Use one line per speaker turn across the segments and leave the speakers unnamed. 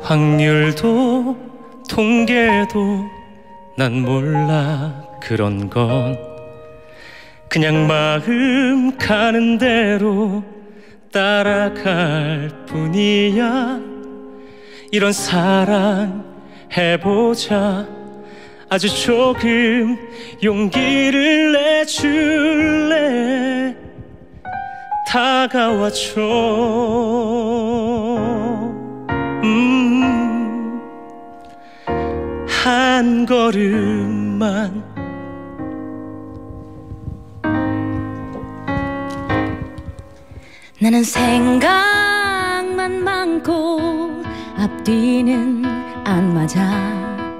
확률도 통계도 난 몰라. 그런 건 그냥 마음 가는 대로 따라갈 뿐이야. 이런 사랑 해보자. 아주 조금 용기를 내줄래. 다가와줘. 한 걸음만.
나는 생각만 많고 앞뒤는 안 맞아.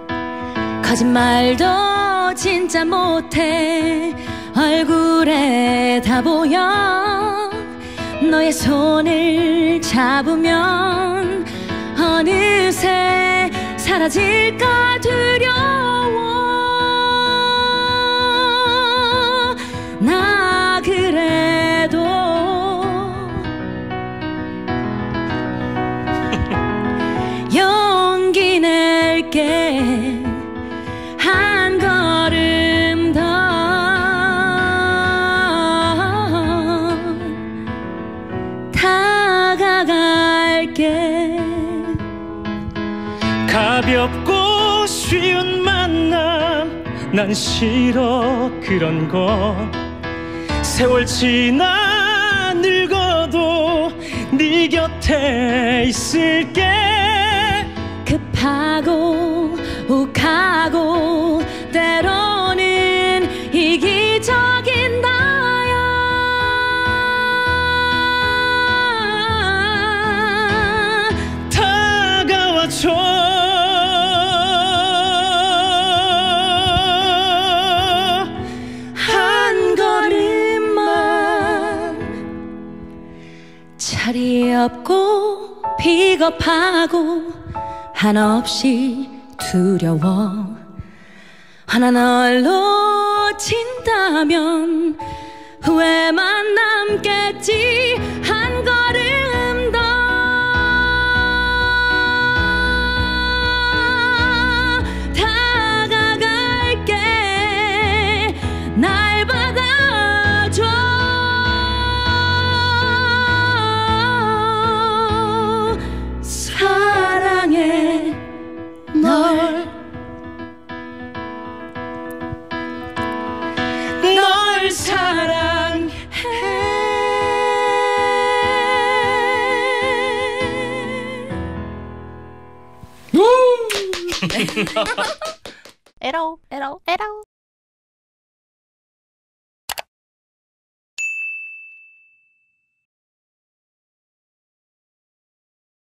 거짓말도 진짜 못해. 얼굴에 다 보여. 너의 손을 잡으면 어느새 사라질까 두려워. 나 그래도 용기 낼게. 한 걸음 더 다가갈게.
가볍고 쉬운 만남 난 싫어. 그런 건 세월 지나 늙어도 네 곁에 있을게.
급하고 욱하고 때로는 이기적인 나야.
다가와줘.
한 걸음만. 자리 없고 비겁하고 한없이 두려워. 하나 널 놓친다면 후회만 남겠지. 한 걸음 더 다가갈게. 날 받아줘. 사랑해 널
사랑해.
에러 에러 에러.